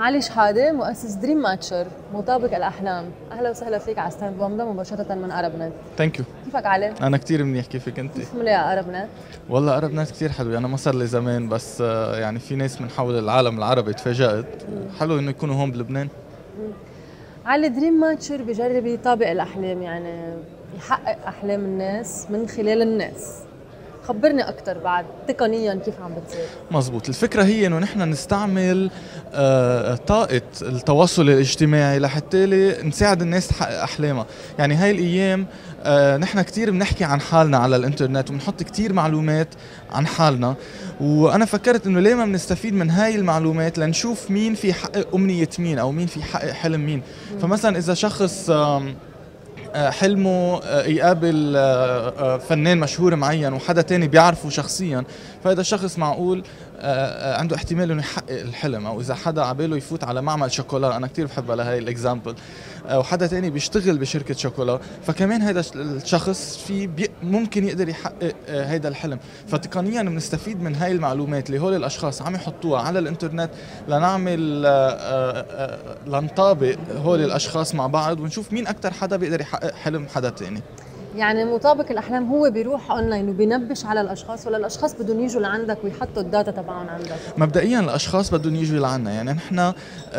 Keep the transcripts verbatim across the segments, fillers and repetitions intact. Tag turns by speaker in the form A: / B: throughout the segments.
A: علي شحادة مؤسس دريم ماتشر مطابق الأحلام. أهلا وسهلا فيك على ستاند بومبا مباشرة من عرب نت.
B: ثانك يو.
A: كيفك علي؟
B: أنا كثير منيح، كيفك أنت؟
A: كيف ملاقي عرب نت؟
B: والله عرب نت كثير حلو، أنا ما صار لي زمان بس يعني في ناس من حول العالم العربي تفاجأت، حلو إنه يكونوا هون بلبنان.
A: علي دريم ماتشر بجرب يطابق الأحلام، يعني يحقق أحلام الناس من خلال الناس. خبرني أكتر بعد تقنياً كيف عم بتصير؟
B: مزبوط، الفكرة هي إنه نحن نستعمل آه طاقة التواصل الاجتماعي لحتى نساعد الناس تحقق أحلامها. يعني هاي الأيام آه نحن كتير بنحكي عن حالنا على الإنترنت وبنحط كتير معلومات عن حالنا، وأنا فكرت إنه ليه ما بنستفيد من هاي المعلومات لنشوف مين في يحقق أمنية مين أو مين في يحقق حلم مين. فمثلا إذا شخص آه حلمه يقابل فنان مشهور معين وحدا تاني بيعرفه شخصيا، فهذا الشخص معقول عنده احتمال انه يحقق الحلم. او اذا حدا عباله يفوت على معمل شوكولا، انا كتير بحبها لهي الاكزامبل، وحدا تاني بيشتغل بشركة شوكولا، فكمان هذا الشخص في ممكن يقدر يحقق هذا الحلم. فتقنيا بنستفيد من هاي المعلومات اللي هول الاشخاص عم يحطوها على الانترنت لنعمل لنطابق هول الاشخاص مع بعض ونشوف مين اكتر حدا بيقدر يحقق حلم حدا تاني.
A: يعني مطابق الأحلام هو بيروح أونلاين وبينبش على الأشخاص، ولا الأشخاص بدهم يجوا لعندك ويحطوا الداتا تبعهم عندك؟
B: مبدئيا الأشخاص بدهم يجوا لعنا، يعني نحن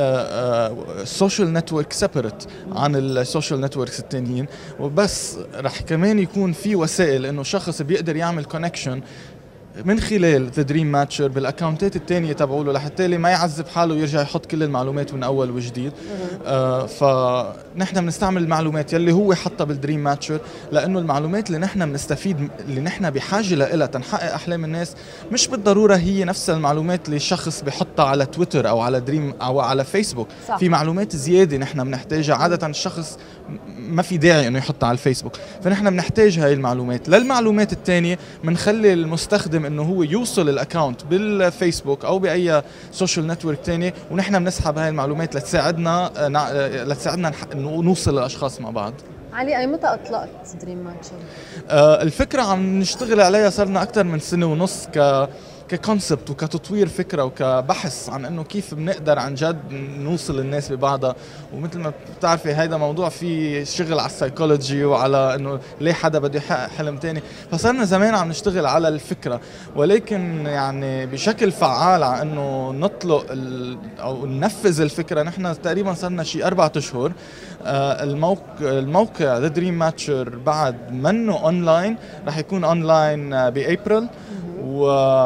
B: السوشيال نتورك سيبريت عن السوشيال نتوركس التانيين، وبس رح كمان يكون في وسائل إنه شخص بيقدر يعمل كونكشن من خلال ذا دريم ماتشر بالاكونتات الثانيه تبعوله لحتى ما يعذب حاله ويرجع يحط كل المعلومات من اول وجديد. آه فنحن بنستعمل المعلومات يلي هو حطها بالدريم ماتشر، لانه المعلومات اللي نحن بنستفيد اللي نحن بحاجه لها تنحقق احلام الناس مش بالضروره هي نفس المعلومات اللي الشخص بحطها على تويتر او على دريم او على فيسبوك. صح. في معلومات زياده نحن بنحتاجها، عاده الشخص ما في داعي انه يحطها على الفيسبوك، فنحن بنحتاج هاي المعلومات. للمعلومات الثانيه بنخلي المستخدم انه هو يوصل الاكونت بالفيسبوك او باي سوشيال نتورك ثاني، ونحن بنسحب هاي المعلومات لتساعدنا لتساعدنا نوصل للاشخاص مع بعض.
A: علي، اي متى اطلقت دريم ماتشر؟
B: آه الفكره عم نشتغل عليها صار لنا اكثر من سنه ونص ك ككونسبت وكتطوير فكره وكبحث عن انه كيف بنقدر عن جد نوصل الناس ببعضها. ومثل ما بتعرفي هيدا موضوع فيه شغل على السايكولوجي وعلى انه ليه حدا بده يحقق حلم تاني، فصرنا زمان عم نشتغل على الفكره، ولكن يعني بشكل فعال على انه نطلق او ننفذ الفكره نحن تقريبا صرنا شي اربعة اشهر. آه الموقع الموقع ذا دريم ماتشر بعد منه اونلاين، رح يكون اونلاين بابريل، و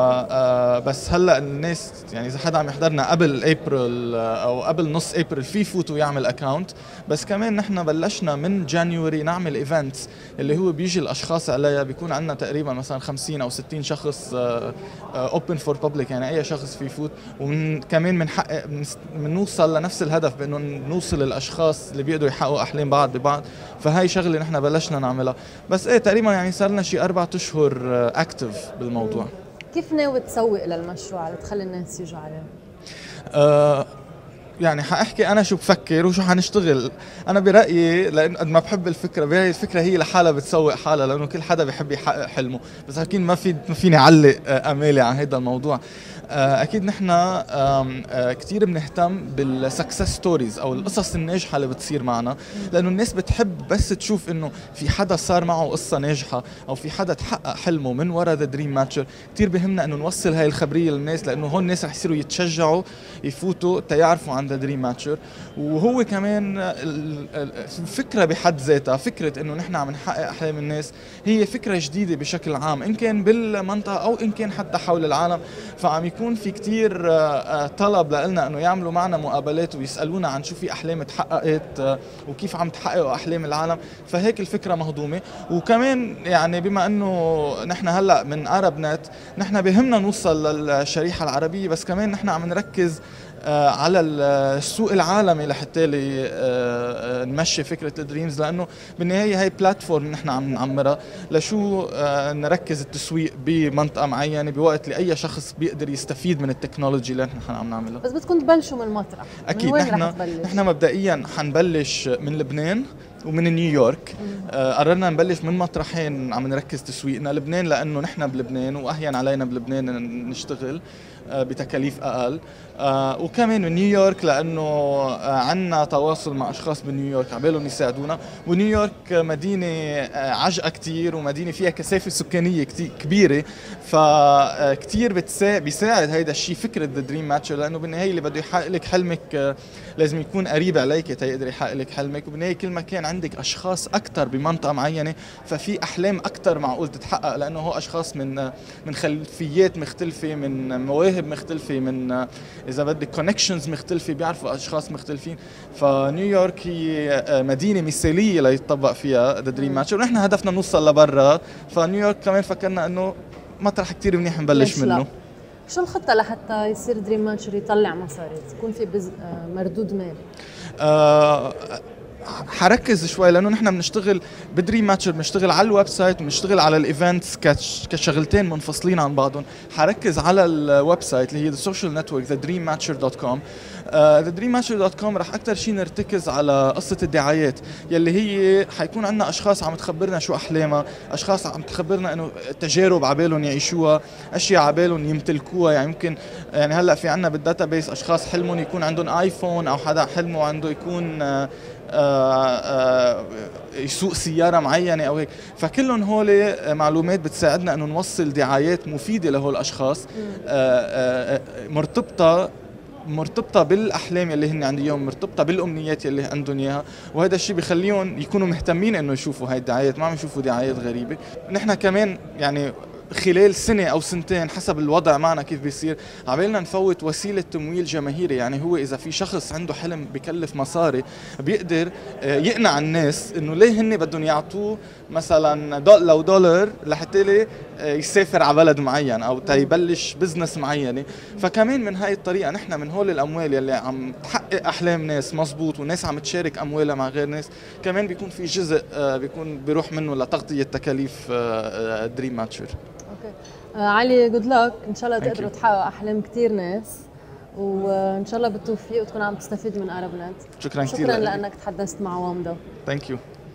B: بس هلا الناس يعني اذا حدا عم يحضرنا قبل ابريل او قبل نص ابريل في يفوت ويعمل اكاونت. بس كمان نحن بلشنا من جانيوري نعمل ايفنتس اللي هو بيجي الاشخاص عليها، بيكون عندنا تقريبا مثلا خمسين او ستين شخص اوبن فور بابليك، يعني اي شخص في يفوت. ومن كمان بنحقق بنوصل لنفس الهدف بانه نوصل الاشخاص اللي بيقدروا يحققوا احلام بعض ببعض. فهي شغله نحن بلشنا نعملها، بس ايه تقريبا يعني صار لنا شي اربع اشهر اكتف بالموضوع.
A: كيف ناوي تسوق للمشروع لتخلي الناس يجوا عليه؟
B: أه يعني حاحكي انا شو بفكر وشو حنشتغل. انا برايي لان قد ما بحب الفكره، برايي الفكره هي لحالها بتسوق حالها، لانه كل حدا بيحب يحقق حلمه. بس اكيد ما في ما فيني اعلق امالي عن هذا الموضوع. اكيد نحن كثير بنهتم بالسكسس ستوريز او القصص الناجحه اللي بتصير معنا، لانه الناس بتحب بس تشوف انه في حدا صار معه قصه ناجحه او في حدا تحقق حلمه من وراء ذا دريم ماتشر. كثير بهمنا انه نوصل هاي الخبريه للناس، لانه هون الناس رح يصيروا يتشجعوا يفوتوا تيعرفوا عن ذا دريم ماتشر. وهو كمان الفكره بحد ذاتها، فكره انه نحن عم نحقق احلام الناس، هي فكره جديده بشكل عام ان كان بالمنطقه او ان كان حتى حول العالم. فعم يكون في كتير طلب لنا انه يعملوا معنا مقابلات ويسالونا عن شو في احلام تحققت وكيف عم تحققوا احلام العالم. فهيك الفكره مهضومه. وكمان يعني بما انه نحن هلا من عرب نت، نحن بهمنا نوصل للشريحه العربيه، بس كمان نحن عم نركز على السوق العالمي لحتى نمشي فكره الدريمز، لانه بالنهايه هي بلاتفورم نحن عم نعمرها لشو نركز التسويق بمنطقه معينه بوقت اللي اي شخص بيقدر يستفيد من التكنولوجي اللي نحن عم نعملها.
A: بس بدكم تبلشوا من المطرح.
B: اكيد نحن نحن مبدئيا حنبلش من لبنان ومن نيويورك. آه قررنا نبلش من مطرحين عم نركز تسويقنا. لبنان لانه نحن بلبنان واهين علينا بلبنان نشتغل، بتكاليف اقل. آه وكمان من نيويورك لانه آه عنا تواصل مع اشخاص بنيويورك عبالهم يساعدونا، ونيويورك مدينه آه عجقه كتير ومدينه فيها كثافه سكانيه كتير كبيره، فكتير بتساعد بيساعد هيدا الشيء فكره ذا دريم ماتشر، لانه بالنهايه اللي بده يحقق لك حلمك آه لازم يكون قريب عليك تيقدر يحقق لك حلمك، وبالنهايه كل ما كان عندك اشخاص اكثر بمنطقه معينه ففي احلام اكثر معقول تتحقق، لانه هو اشخاص من من خلفيات مختلفه، من مواهب مختلفه، من اذا بدك كونكشنز مختلفه، بيعرفوا اشخاص مختلفين. فنيويورك هي مدينه مثاليه ليتطبق فيها ذا دريم ماتشر، ونحن هدفنا نوصل لبرا، فنيويورك كمان فكرنا انه مطرح كتير منيح نبلش منه. لا.
A: شو الخطه لحتى يصير دريم ماتشر يطلع مصاري، تكون في بز... مردود مالي؟
B: آه حركز شوي، لانه نحن بنشتغل بدريم ماتشر، بنشتغل على الويب سايت وبنشتغل على الايفنتس كشغلتين منفصلين عن بعضهم. حركز على الويب سايت اللي هي السوشيال نتورك ذا دريم ماتشر دوت كوم. ذا دريم ماتشر دوت كوم رح اكثر شيء نرتكز على قصه الدعايات، يلي هي حيكون عندنا اشخاص عم تخبرنا شو احلامها، اشخاص عم تخبرنا انه تجارب عبالهم يعيشوها، اشياء عبالهم يمتلكوها. يعني يمكن يعني هلا في عندنا بالداتابيس اشخاص حلمهم يكون عندهم ايفون، او حدا حلمه عنده يكون آآ آآ يسوق سيارة معينة أو هيك. فكلهم هول معلومات بتساعدنا أنه نوصل دعايات مفيدة لهول الأشخاص مرتبطة مرتبطة بالأحلام اللي هن عندهم، مرتبطة بالأمنيات اللي عندهم إياها، وهذا الشيء بيخليهم يكونوا مهتمين إنه يشوفوا هاي الدعايات، ما عم يشوفوا دعايات غريبة. نحن كمان يعني خلال سنة أو سنتين حسب الوضع معنا كيف بيصير، عملنا نفوت وسيلة تمويل جماهيري. يعني هو إذا في شخص عنده حلم بكلف مصاري بيقدر يقنع الناس إنه ليه هن بدهم يعطوه مثلا دول لو دولار لحتى يسافر على بلد معين أو تيبلش بزنس معينة. فكمان من هاي الطريقة نحن من هول الأموال يلي عم تحقق أحلام ناس مزبوط وناس عم تشارك أموالها مع غير ناس، كمان بيكون في جزء بيكون بيروح منه لتغطية تكاليف دريم ماتشر.
A: اوكي آه علي، جود لك، ان شاء الله تقدروا تحققوا احلام كثير ناس، وان شاء الله بالتوفيق وتكون عم تستفيد من ارب نت.
B: شكرا كثير
A: شكرا لانك تحدثت مع وامدا.
B: ثانك يو.